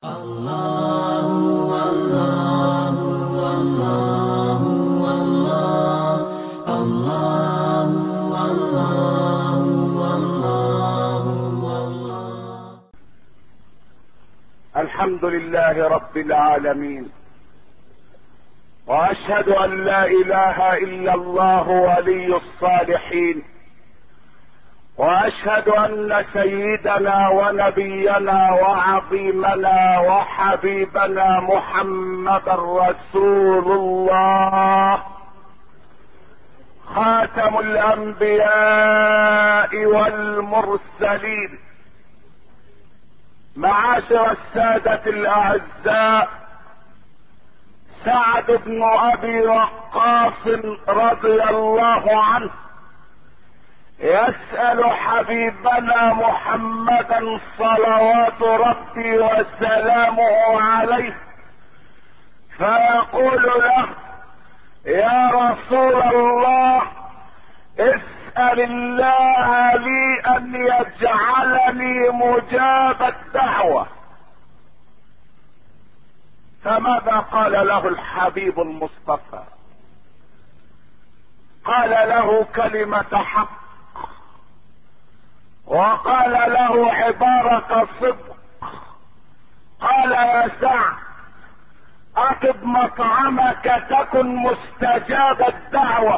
الله الله الله الله الله الله الله الله. الحمد لله رب العالمين، واشهد ان لا اله الا الله ولي الصالحين، واشهد ان سيدنا ونبينا وعظيمنا وحبيبنا محمدا رسول الله، خاتم الانبياء والمرسلين. معاشر السادة الاعزاء، سعد بن ابي وقاص رضي الله عنه يسأل حبيبنا محمدا صلوات ربي وسلامه عليه، فيقول له: يا رسول الله، اسأل الله لي ان يجعلني مجاب الدعوة. فماذا قال له الحبيب المصطفى؟ قال له كلمة حق، وقال له عبارة صدق. قال: يا سعد، اطب مطعمك تكن مستجاب الدعوة،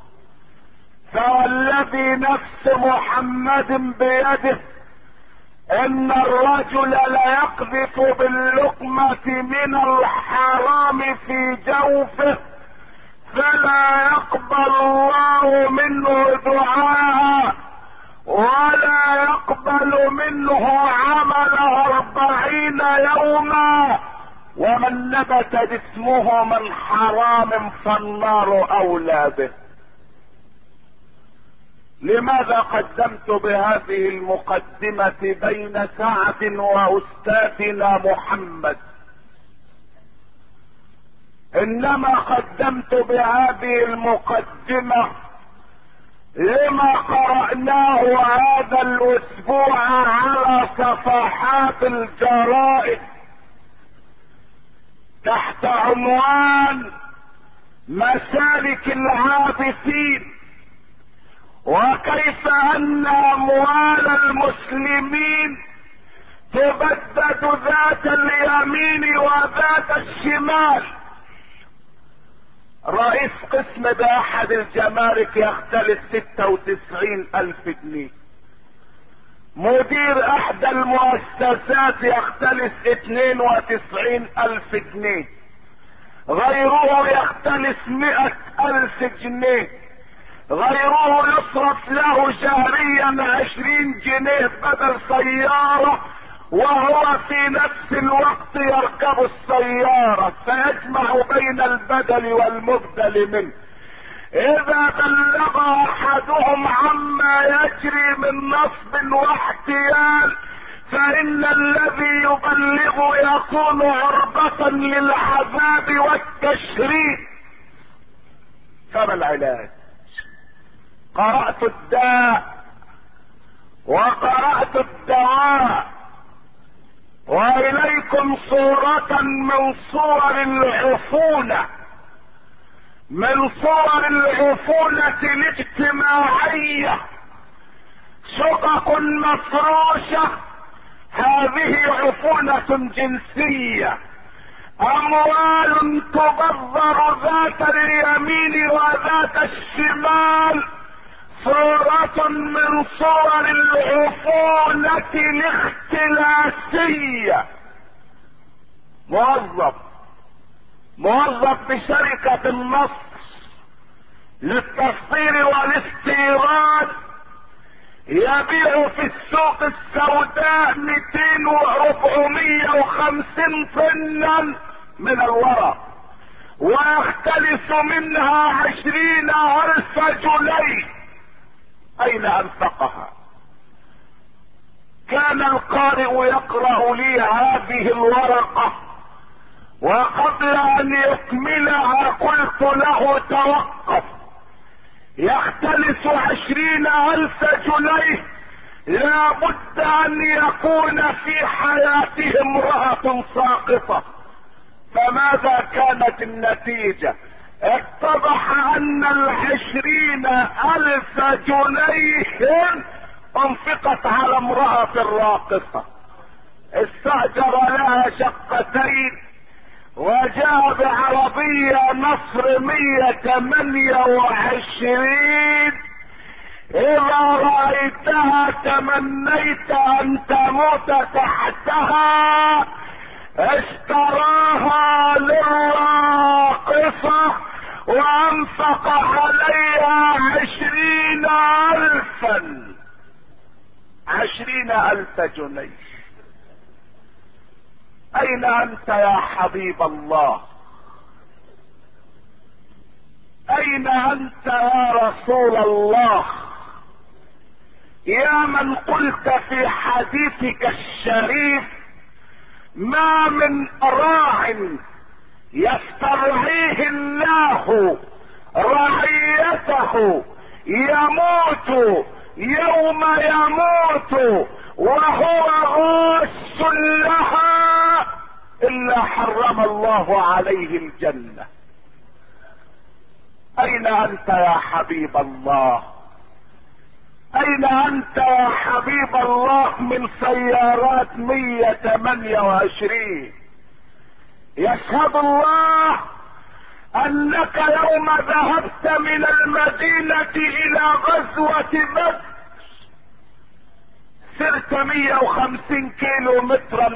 فوالذي نفس محمد بيده ان الرجل ليقذف باللقمة من الحرام في جوفه فلا يقبل الله منه دعاء ولا يقبل منه عمل 40 يوما، ومن نبت جسمه من حرام فالنار اولى به. لماذا قدمت بهذه المقدمة بين سعد واستاذنا محمد؟ انما قدمت بهذه المقدمة لما قرأناه هذا الاسبوع على صفحات الجرائد تحت عنوان مسالك العابثين، وكيف ان اموال المسلمين تبدد ذات اليمين وذات الشمال. رئيس قسم باحد الجمارك يختلس 96,000 جنيه، مدير احدى المؤسسات يختلس 92,000 جنيه، غيره يختلس 100,000 جنيه، غيره يصرف له شهريا 20 جنيه بدل سيارة، وهو في نفس الوقت يركب السيارة، فيجمع بين البدل والمبدل منه. اذا بلغ احدهم عما يجري من نصب واحتيال فان الذي يبلغ يكون عرضة للعذاب والتشريد. فما العلاج؟ قرأت الداء وقرأت الدواء، وإليكم صورة من صور العفونة، من صور العفونة الاجتماعية، شقق مفروشة. هذه عفونة جنسية، أموال تبذر ذات اليمين وذات الشمال، صورة من صور العفونة الاختلاسية. موظف بشركة النصر للتصدير والاستيراد يبيع في السوق السوداء 200 و450 طنا من الورق، ويختلس منها 20,000 جنيه. اين انفقها؟ كان القارئ يقرأ لي هذه الورقة، وقبل ان يكملها قلت له: توقف، يختلس 20,000 جنيه، لا بد ان يكون في حياته امرأة، صاعقة ساقطة. فماذا كانت النتيجة؟ اتضح ان 20,000 جنيه انفقت على امرأة راقصة. استأجر لها شقتين وجاء بعربية نصر 128. اذا رأيتها تمنيت ان تموت تحتها. اشتراها للراقصة وانفق عليها 20,000 جنيه. اين انت يا حبيب الله؟ اين انت يا رسول الله؟ يا من قلت في حديثك الشريف: ما من راع يسترعيه الله رعيته يموت يوم يموت وهو غاش لها الا حرم الله عليه الجنة. اين انت يا حبيب الله؟ اين انت يا حبيب الله من سيارات 128؟ يشهد الله انك يوم ذهبت من المدينة الى غزوة بدر سرت 150 كيلو مترا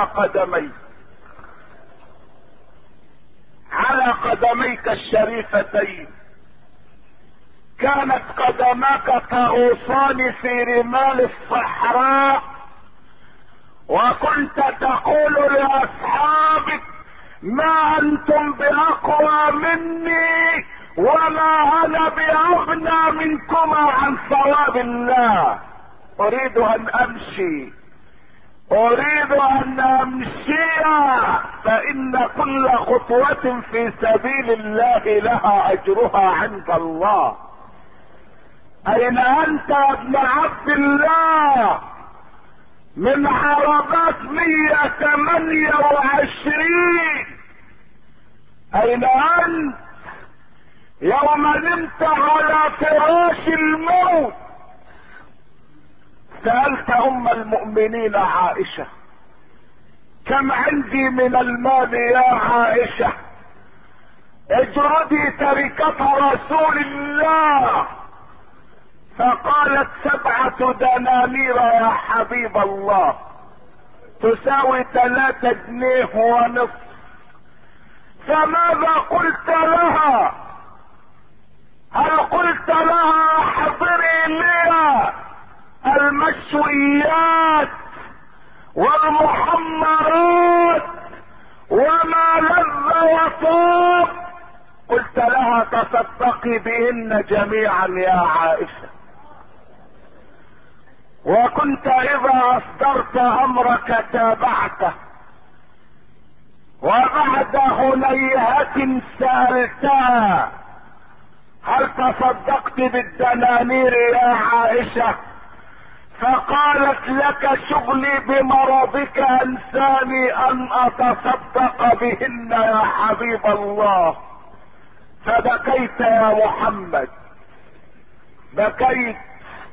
على قدميك الشريفتين. كانت قدماك تغوصان في رمال الصحراء، وكنت تقول لاصحابك: ما انتم باقوى مني وما انا باغنى منكما عن ثواب الله. اريد ان امشي فان كل خطوة في سبيل الله لها اجرها عند الله. اين انت يا ابن عبد الله من عربات 128؟ اين انت يوم نمت على فراش الموت؟ سألت ام المؤمنين عائشة: كم عندي من المال يا عائشة؟ اجردي تركة رسول الله. فقالت: 7 دنانير يا حبيب الله، تساوي 3 جنيه ونصف. فماذا قلت لها؟ هل قلت لها: احضري لي المشويات والمحمرات وما لذ وطاب؟ قلت لها: تصدقي بهن جميعا يا عائشة. وكنت اذا اصدرت امرك تابعته، وبعد هنيهة سألتها: هل تصدقت بالدنانير يا عائشة؟ فقالت: لك شغلي بمرضك انساني ان اتصدق بهن يا حبيب الله. فبكيت يا محمد، بكيت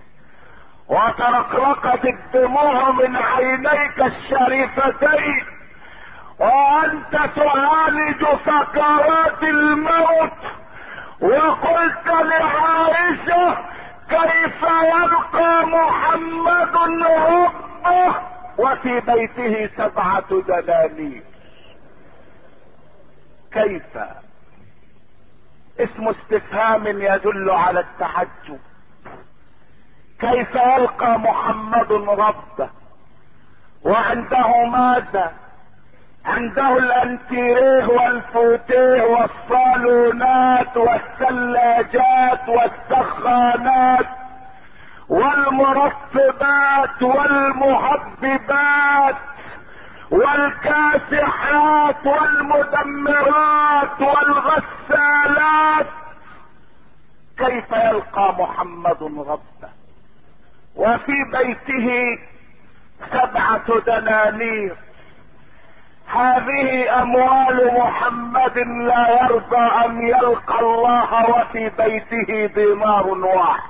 وترقرقت الدموع من عينيك الشريفتين وانت تعالج سكرات الموت. وقلت لعائشة: كيف يلقى محمد ربه وفي بيته 7 دنانير؟ كيف؟ اسم استفهام يدل على التعجب. كيف يلقى محمد ربه وعنده ماذا؟ عنده الانتيريه والفوتيه والصالونات والثلاجات والسخانات والمرطبات والمهببات والكاسحات والمدمرات والغسالات. كيف يلقى محمد ربه وفي بيته 7 دنانير؟ هذه اموال محمد لا يرضى ان يلقى الله وفي بيته دينار واحد.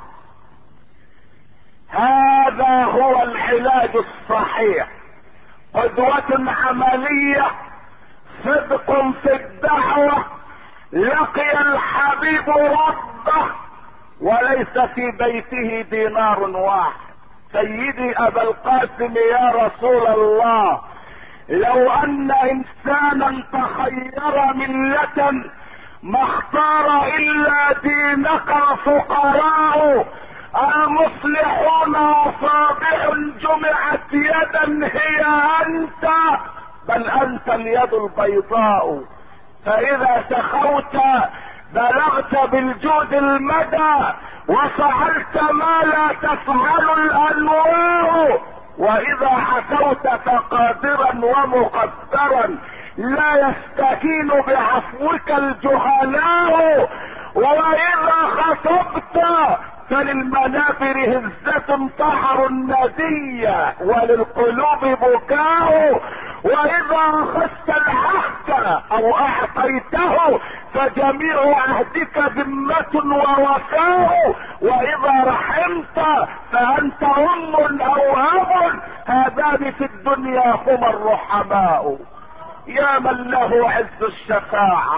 هذا هو العلاج الصحيح، قدوة عملية، صدق في الدعوة، لقي الحبيب ربه وليس في بيته دينار واحد. سيدي ابا القاسم يا رسول الله، لو ان انسانا تخير ملة ما اختار الا دينك الفقراء المصلحون وصابع جمعت يدا هي انت، بل انت اليد البيضاء. فاذا سخوت بلغت بالجود المدى وفعلت ما لا تفعل الانواع، واذا عفوت فقادرا ومقدرا لا يستهين بعفوك الجهلاء، واذا خطبت فللمنابر هزة طهر ندية وللقلوب بكاء، واذا اخذت العهد او اعطيته فجميع عهدك ذمة ووفاء، واذا رحمت فانت ام او اب، هذان في الدنيا هما الرحماء. يا من له عز الشفاعة،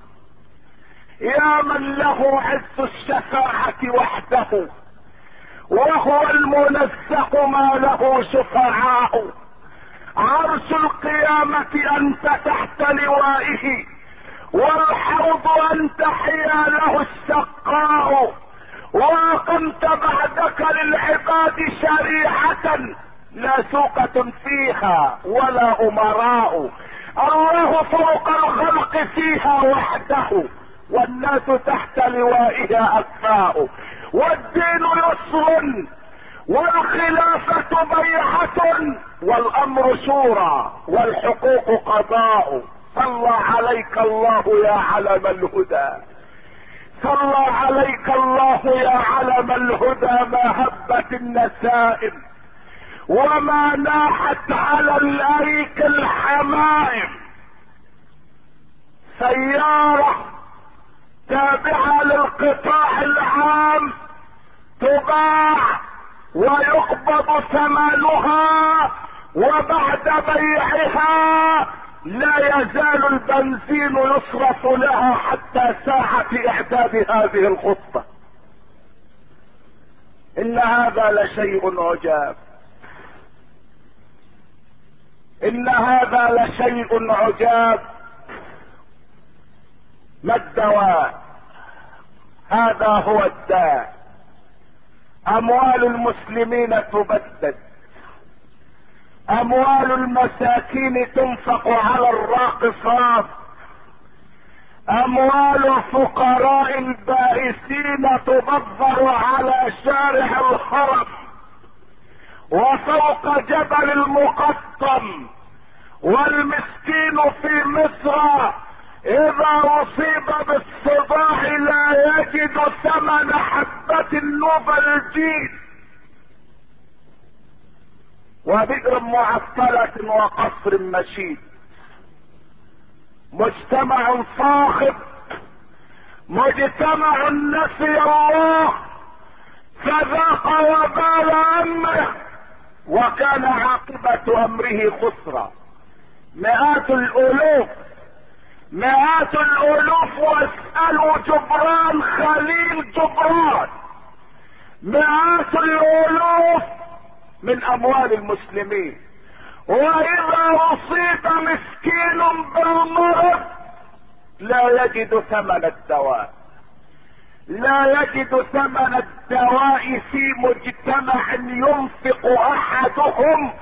يا من له عز الشفاعة وحده، وهو المنزه ما له شفعاء. عرش القيامة انت تحت لوائه، والحوض انت حياله السقاء، واقمت بعدك للعباد شريعة لا سوقة فيها ولا امراء. الله فوق الخلق فيها وحده، والناس تحت لوائها اكفاء. والدين يسر والخلافة بيعة، والامر شورى والحقوق قضاء. صلى عليك الله يا علم الهدى، صلى عليك الله يا علم الهدى. ما هبت النسائم وما ناحت على الاريك الحمائم. سيارة تابعة للقطاع العام تباع ويقبض ثمنها، وبعد بيعها لا يزال البنزين يصرف لها حتى ساعة اعداد هذه الخطة. ان هذا لشيء عجاب، ان هذا لشيء عجاب. ما الدواء؟ هذا هو الداء. اموال المسلمين تبدد، اموال المساكين تنفق على الراقصات، اموال الفقراء البائسين تبذر على شارع الحرم وفوق جبل المقطم. والمسكين في مصر اذا اصيب بالصداع لا يجد ثمن حبة النوفالجين. وبئر معطلة وقصر مشيد. مجتمع صاخب، مجتمع نسي الله فذاق وبال امره، وكان عاقبة امره خسرا. مئات الالوف، مئات الالوف، واسألوا جبران خليل جبران، مئات الالوف من اموال المسلمين. واذا اصيب مسكين بالمرض لا يجد ثمن الدواء، لا يجد ثمن الدواء في مجتمع ينفق احدهم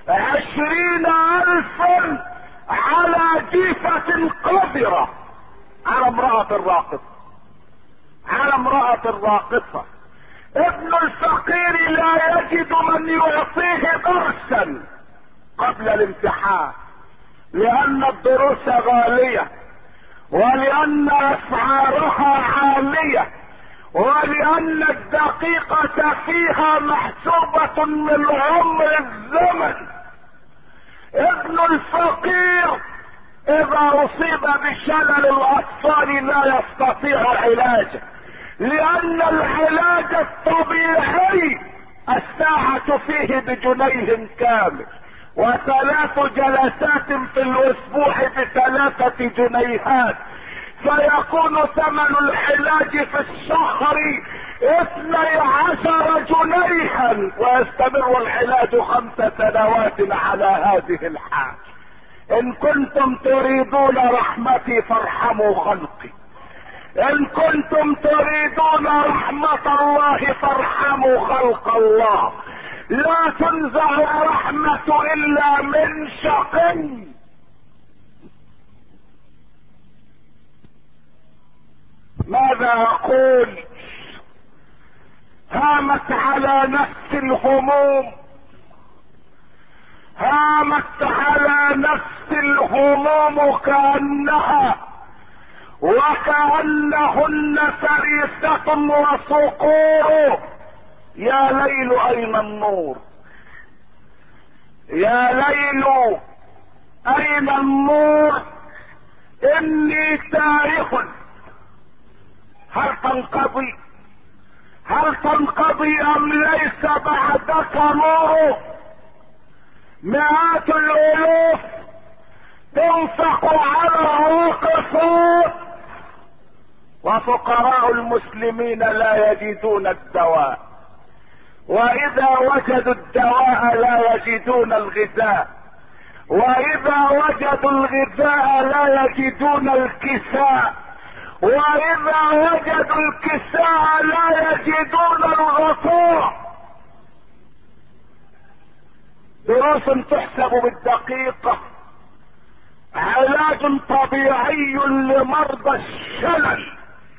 20,000 على جيفة قذرة، على امرأة الراقصة، على امرأة الراقصة. ابن الفقير لا يجد من يعطيه درسا قبل الامتحان، لان الدروس غالية، ولان اسعارها عالية، ولان الدقيقة فيها محسوبة من عمر الزمن. ابن الفقير اذا اصيب بشلل الاطفال لا يستطيع علاجه، لان العلاج الطبيعي الساعة فيه ب1 جنيه كامل، و3 جلسات في الاسبوع ب3 جنيهات، فيكون ثمن العلاج في الشهر 12 جنيها، ويستمر العلاج 5 سنوات على هذه الحال. ان كنتم تريدون رحمتي فارحموا خلقي، ان كنتم تريدون رحمة الله فارحموا خلق الله. لا تنزع الرحمة الا من شقي. ماذا اقول؟ هامت على نفس الهموم، هامت على نفس الهموم وكأنهن فريسة وصقور. يا ليل اين النور، يا ليل اين النور، اني تائه. هل تنقضي، هل تنقضي ام ليس بعدك نور؟ مئات الالوف تنفق على الواقفين، وفقراء المسلمين لا يجدون الدواء، واذا وجدوا الدواء لا يجدون الغذاء، واذا وجدوا الغذاء لا يجدون الكساء، واذا وجدوا الكساء لا يجدون الغطاء. دروس تحسب بالدقيقة، علاج طبيعي لمرضى الشلل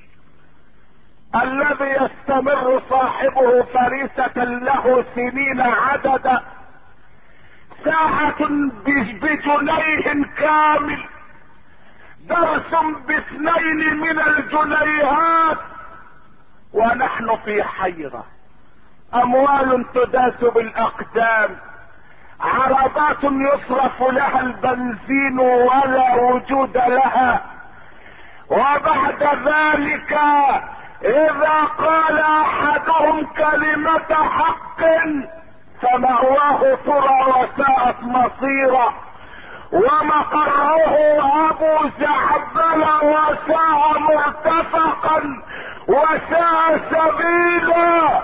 الذي يستمر صاحبه فريسة له سنين عددا، ساعة ب1 جنيه كامل، درس ب2 من الجنيهات، ونحن في حيرة. اموال تداس بالاقدام، عربات يصرف لها البنزين ولا وجود لها، وبعد ذلك اذا قال احدهم كلمة حق فمأواه ترى وساءت مصيره، ومقره ابو زعبل وساء مرتفقا وساء سبيلا.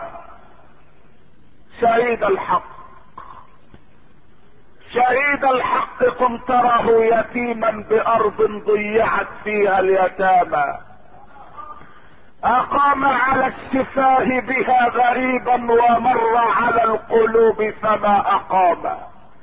شهيد الحق، شهيد الحق كن تره يتيما بارض ضيعت فيها اليتامى، اقام على الشفاه بها غريبا ومر على القلوب فما اقام.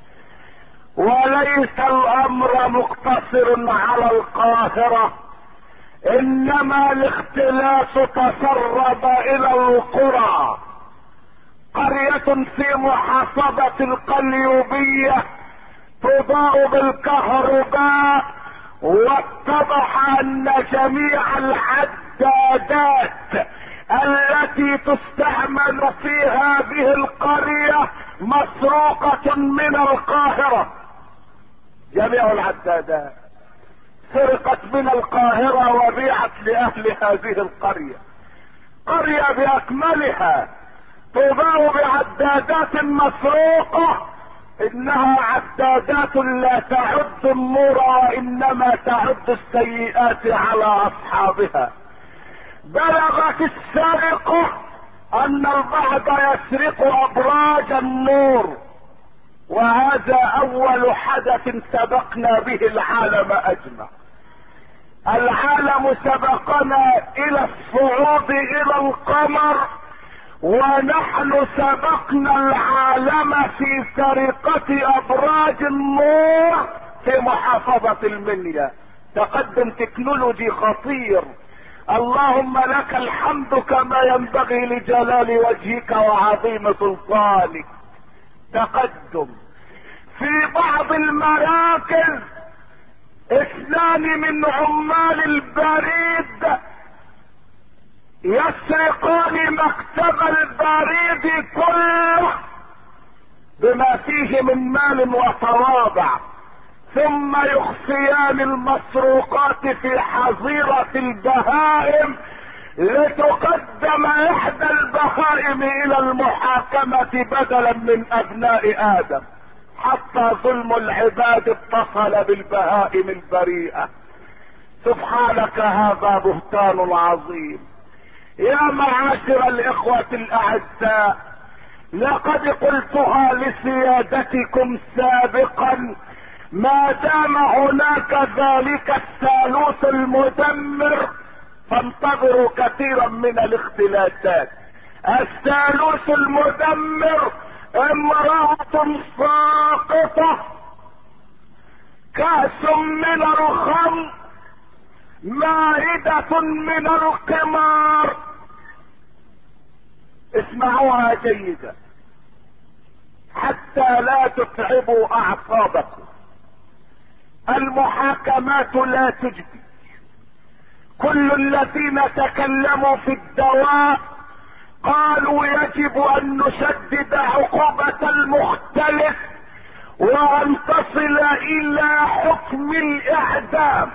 وليس الامر مقتصر على القاهرة، انما الاختلاس تسرب الى القرى. قرية في محافظة القليوبية تضاء بالكهرباء، واتضح ان جميع العدادات التي تستعمل في هذه القرية مسروقة من القاهرة. جميع العدادات سرقت من القاهرة وبيعت لاهل هذه القرية. قرية باكملها تضاء بعدادات مسروقة، انها عدادات لا تعد النور وانما تعد السيئات على اصحابها. بلغت السرقة ان البعض يسرق ابراج النور، وهذا اول حدث سبقنا به العالم اجمع. العالم سبقنا الى الصعود الى القمر، ونحن سبقنا العالم في سرقة ابراج النور في محافظة المنيا. تقدم تكنولوجي خطير، اللهم لك الحمد كما ينبغي لجلال وجهك وعظيم سلطانك. تقدم في بعض المراكز 2 من عمال البريد يسرقون مكتب البريد كله بما فيه من مال وتواضع، ثم يخفيان المسروقات في حظيرة البهائم لتقدم احدى البهائم الى المحاكمة بدلا من ابناء ادم، حتى ظلم العباد اتصل بالبهائم البريئة. سبحانك هذا بهتان عظيم. يا معاشر الاخوة الاعزاء، لقد قلتها لسيادتكم سابقا، ما دام هناك ذلك الثالوث المدمر فانتظروا كثيرا من الاختلاسات. الثالوث المدمر امرأة ساقطة، كأس من الخمر، مائدة من القمار. اسمعوها جيدا حتى لا تتعبوا اعصابكم. المحاكمات لا تجدي. كل الذين تكلموا في الدواء قالوا يجب ان نشدد عقوبة المختلف وان تصل الى حكم الاعدام.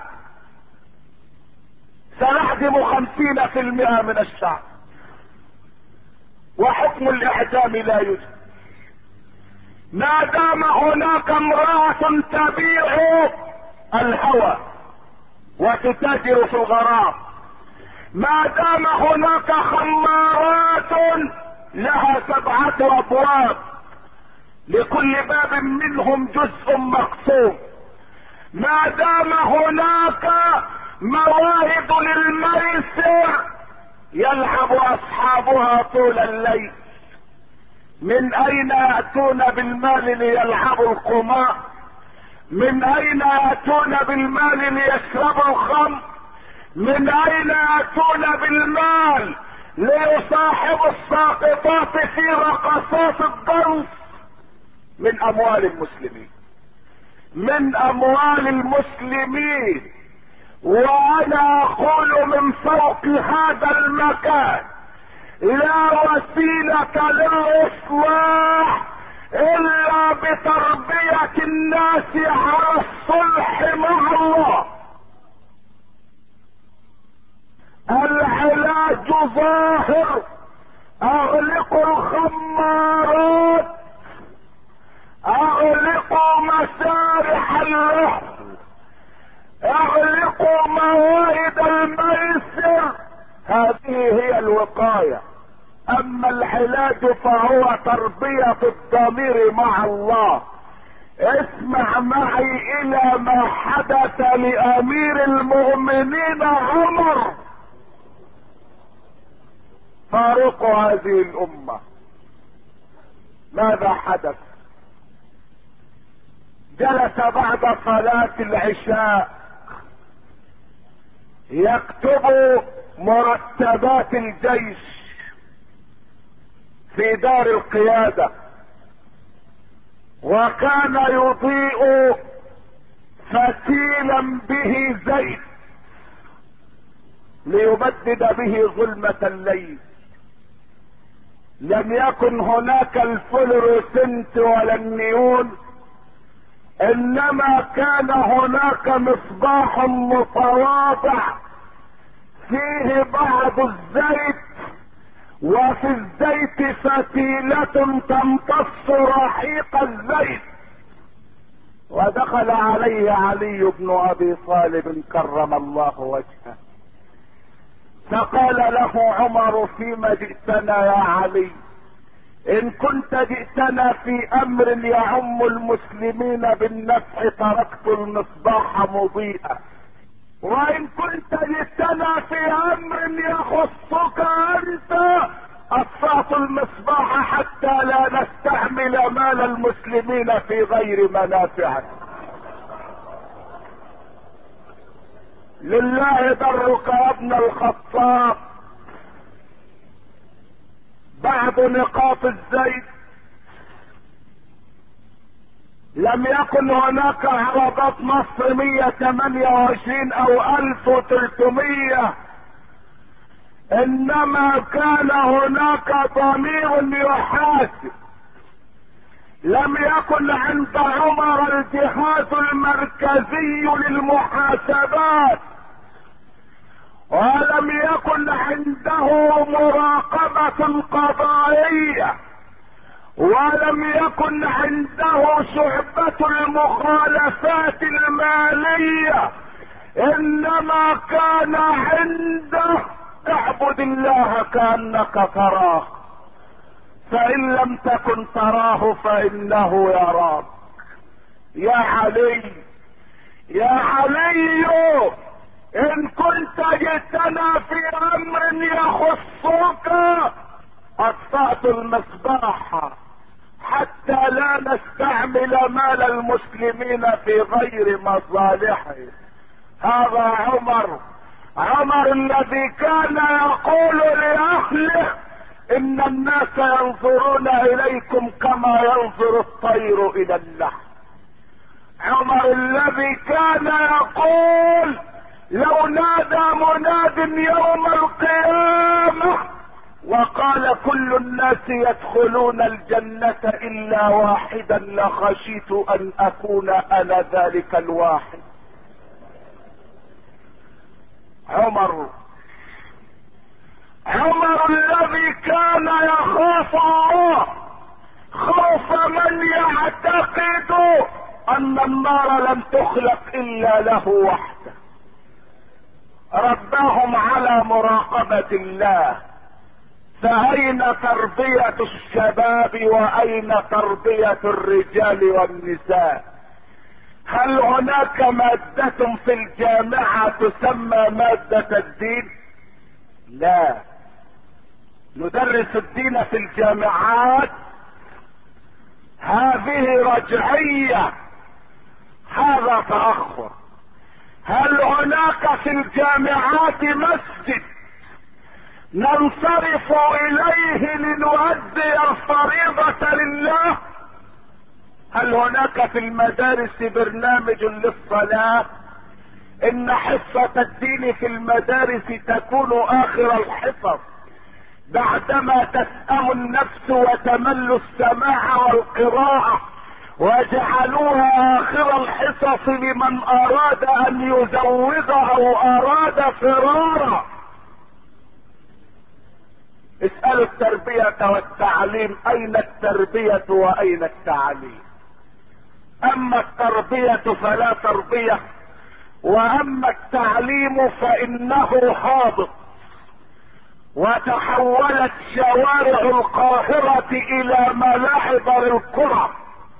سنعدم 50% من الشعب، وحكم الاعدام لا يوجد. ما دام هناك امرأة تبيع الهوى وتتاجر في الغرام، ما دام هناك خمارات لها 7 ابواب لكل باب منهم جزء مقسوم، ما دام هناك مواهب للميسر يلعب اصحابها طول الليل، من اين ياتون بالمال ليلعبوا القمار؟ من اين ياتون بالمال ليشربوا الخمر؟ من اين ياتون بالمال ليصاحبوا الساقطات في رقصات الدنس؟ من اموال المسلمين، من اموال المسلمين. وانا اقول من فوق هذا المكان، لا وسيلة للإصلاح إلا بتربية الناس على الصلح مع الله. العلاج ظاهر. اغلقوا الخمارات، اغلقوا مسارح اللهو، اغلقوا موائد الميسر. هذه هي الوقاية. اما العلاج فهو تربية الضمير مع الله. اسمع معي الى ما حدث لامير المؤمنين عمر فاروق هذه الامة. ماذا حدث؟ جلس بعد صلاة العشاء يكتب مرتبات الجيش في دار القيادة، وكان يضيء فتيلا به زيت ليبدد به ظلمة الليل. لم يكن هناك الفلوروسنت ولا النيون، انما كان هناك مصباح متواضع فيه بعض الزيت، وفي الزيت فتيلة تمتص رحيق الزيت. ودخل عليه علي بن ابي طالب كرم الله وجهه، فقال له عمر: فيما جئتنا يا علي؟ ان كنت جئتنا في امر يعم المسلمين بالنفع تركت المصباح مضيئا، وان كنت جئتنا في امر يخصك انت اطفأت المصباح حتى لا نستعمل مال المسلمين في غير منافعه. لله درك يا ابن الخطاب. بعض نقاط الزيت لم يكن هناك عربات مصر 128 او 1300، انما كان هناك ضمير يحاسب. لم يكن عند عمر الجهاز المركزي للمحاسبات، ولم يكن عنده مراقبة قضائية، ولم يكن عنده شعبة المخالفات المالية، انما كان عنده اعبد الله كأنك تراه، فإن لم تكن تراه فإنه يراك. يا علي، يا علي، إن كنت جئتنا في أمر يخصك أطفأت المصباح حتى لا نستعمل مال المسلمين في غير مصالحه. هذا عمر الذي كان يقول لأهله إن الناس ينظرون إليكم كما ينظر الطير إلى اللحم. عمر الذي كان يقول لو نادى مناد يوم القيامة وقال كل الناس يدخلون الجنة إلا واحدا لخشيت أن أكون أنا ذلك الواحد. عمر الذي كان يخاف الله خوف من يعتقد ان النار لم تخلق الا له وحده. رباهم على مراقبة الله. فاين تربية الشباب واين تربية الرجال والنساء؟ هل هناك مادة في الجامعة تسمى مادة الدين؟ لا. ندرس الدين في الجامعات، هذه رجعية، هذا تأخر. هل هناك في الجامعات مسجد ننصرف إليه لنؤدي الفريضة لله؟ هل هناك في المدارس برنامج للصلاة؟ إن حصة الدين في المدارس تكون آخر الحصص بعدما تسأم النفس وتمل السماع والقراءة، وجعلوها آخر الحصص لمن أراد أن يزوغ أو أراد فرارا. اسألوا التربية والتعليم أين التربية وأين التعليم؟ أما التربية فلا تربية، واما التعليم فانه هابط. وتحولت شوارع القاهرة الى ملاعب للكرة،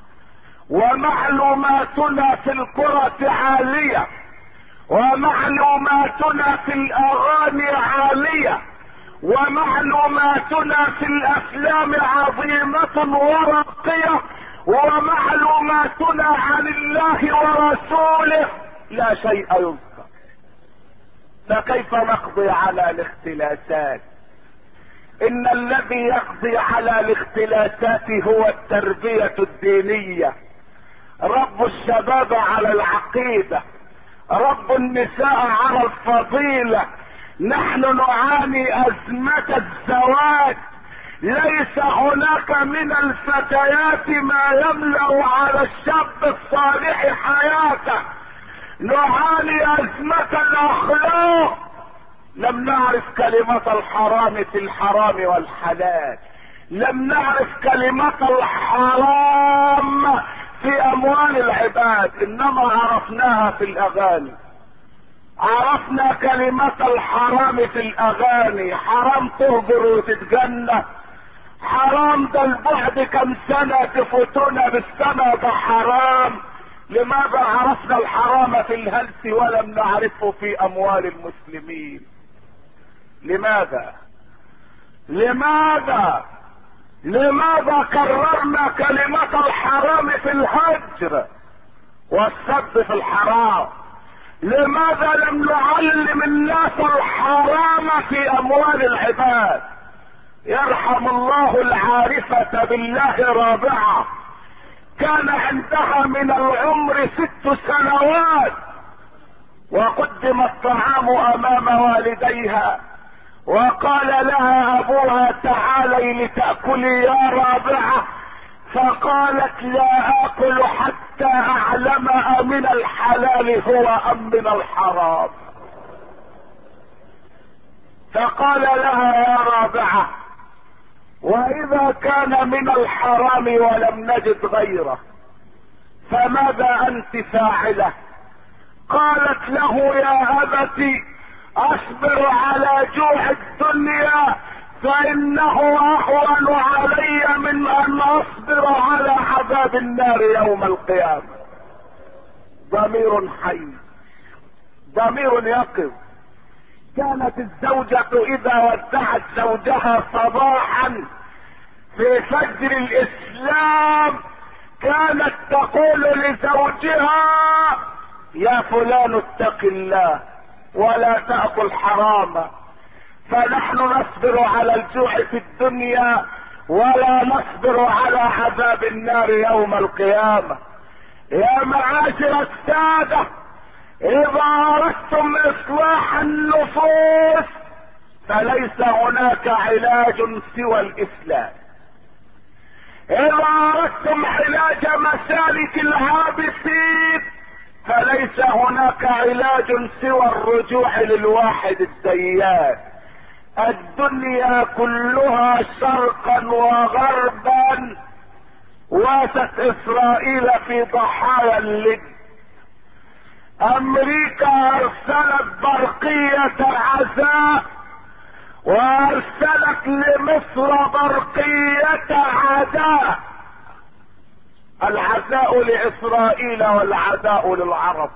ومعلوماتنا في الكرة عالية، ومعلوماتنا في الاغاني عالية، ومعلوماتنا في الافلام عظيمة وراقية، ومعلوماتنا عن الله ورسوله لا شيء يذكر. فكيف نقضي على الاختلاسات؟ ان الذي يقضي على الاختلاسات هو التربية الدينية. رب الشباب على العقيدة، رب النساء على الفضيلة. نحن نعاني ازمة الزواج، ليس هناك من الفتيات ما يملأ على الشاب الصالح حياته. نعاني ازمة الاخلاق، لم نعرف كلمة الحرام في الحرام والحلال، لم نعرف كلمة الحرام في اموال العباد، انما عرفناها في الاغاني. عرفنا كلمة الحرام في الاغاني، حرام تهجر وتتجنى، حرام ده البعد كم سنة تفوتنا بالسنة، ده حرام. لماذا عرفنا الحرام في الهلس ولم نعرفه في اموال المسلمين؟ لماذا كررنا كلمة الحرام في الهجر والسب في الحرام؟ لماذا لم نعلم الناس الحرام في اموال العباد؟ يرحم الله العارفة بالله رابعة، كان عندها من العمر 6 سنوات وقدم الطعام امام والديها، وقال لها ابوها تعالي لتأكلي يا رابعة، فقالت لا اكل حتى اعلم امن الحلال هو ام من الحرام. فقال لها يا رابعة واذا كان من الحرام ولم نجد غيره فماذا انت فاعلة؟ قالت له يا ابت اصبر على جوع الدنيا فانه اهون علي من ان اصبر على عذاب النار يوم القيامة. ضمير حي، ضمير يقظ. كانت الزوجة اذا ودعت زوجها صباحا في فجر الاسلام كانت تقول لزوجها يا فلان اتق الله ولا تأكل حراما. فنحن نصبر على الجوع في الدنيا ولا نصبر على عذاب النار يوم القيامة. يا معاشر السادة، اذا اردتم اصلاح النفوس فليس هناك علاج سوى الاسلام. اذا اردتم علاج مسالك العابثين فليس هناك علاج سوى الرجوع للواحد الديان. الدنيا كلها شرقا وغربا واتت اسرائيل في ضحايا اللد. امريكا ارسلت برقية عزاء وارسلت لمصر برقية عداء. العزاء لاسرائيل والعداء للعرب.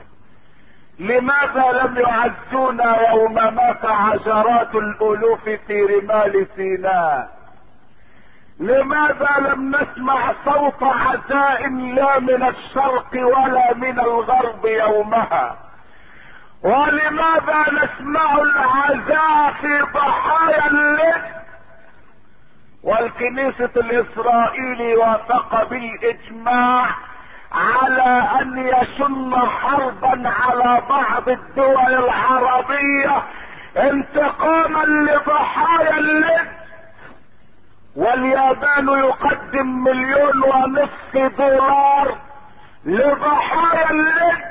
لماذا لم يعزونا يوم مات عشرات الالوف في رمال سيناء؟ لماذا لم نسمع صوت عزاء لا من الشرق ولا من الغرب يومها؟ ولماذا نسمع العزاء في ضحايا اللد؟ والكنيسة الاسرائيلي وافق بالاجماع على ان يشن حربا على بعض الدول العربية انتقاما لضحايا اللد. واليابان يقدم 1.5 مليون لضحايا اللد.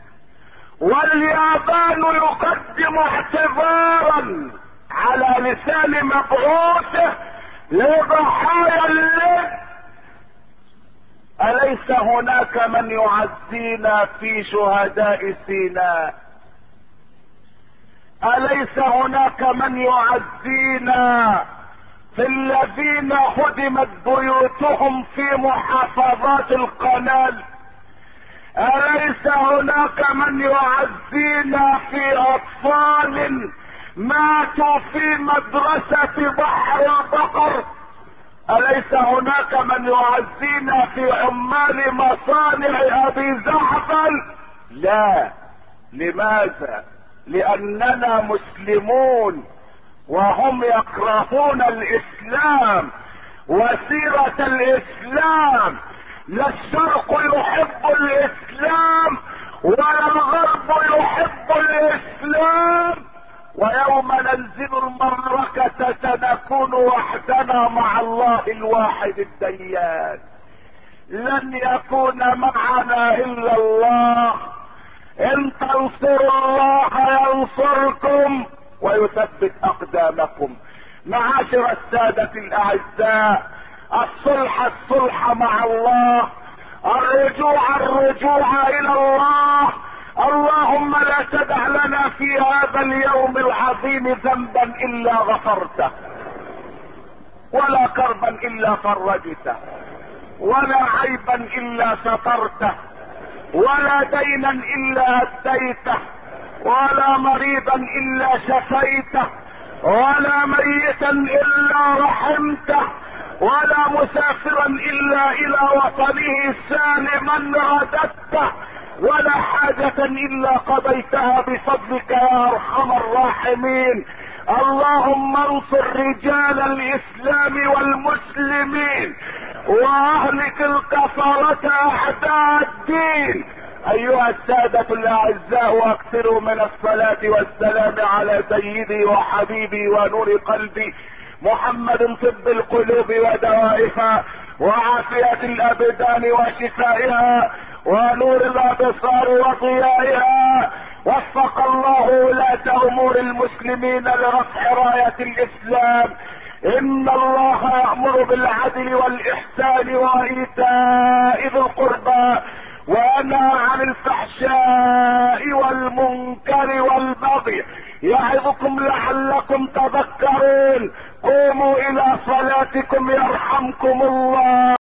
واليابان يقدم اعتذارا على لسان مبعوثه لضحايا اللد. أليس هناك من يعزينا في شهداء سيناء؟ أليس هناك من يعزينا في الذين هدمت بيوتهم في محافظات القنال؟ أليس هناك من يعزينا في أطفال ماتوا في مدرسة بحر البقر؟ أليس هناك من يعزينا في عمال مصانع أبي زعفل؟ لا. لماذا؟ لأننا مسلمون وهم يكرهون الإسلام وسيرة الإسلام. لا الشرق يحب الإسلام ولا الغرب يحب الإسلام. ويوم ننزل المعركة سنكون وحدنا مع الله الواحد الديان. لن يكون معنا الا الله. ان تنصروا الله ينصركم ويثبت اقدامكم. معاشر السادة الاعزاء، الصلح مع الله، الرجوع الى الله. اللهم لا تدع لنا في هذا اليوم العظيم ذنبا الا غفرته، ولا كربا الا فرجته، ولا عيبا الا سترته، ولا دينا الا اديته، ولا مريضا الا شفيته، ولا ميتا الا رحمته، ولا مسافرا الا الى وطنه سالما رددته، ولا حاجة الا قضيتها بفضلك يا ارحم الراحمين. اللهم انصر رجال الاسلام والمسلمين واهلك الكفرة اعداء الدين. ايها السادة الاعزاء، واكثروا من الصلاة والسلام على سيدي وحبيبي ونور قلبي محمد طب القلوب ودوائها، وعافية الابدان وشفائها، ونور الابصار وضيائها. وفق الله ولاة امور المسلمين لرفع راية الاسلام. ان الله يأمر بالعدل والاحسان وايتاء ذي القربى، وينهى عن الفحشاء والمنكر والبغي، يعظكم لعلكم تذكرون. قوموا الى صلاتكم يرحمكم الله.